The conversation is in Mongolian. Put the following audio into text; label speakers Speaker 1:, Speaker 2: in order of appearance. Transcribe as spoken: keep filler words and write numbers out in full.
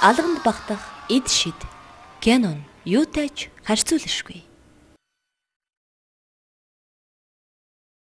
Speaker 1: алганд багтах эд шид. Canon юутай ч харьцуулашгүй.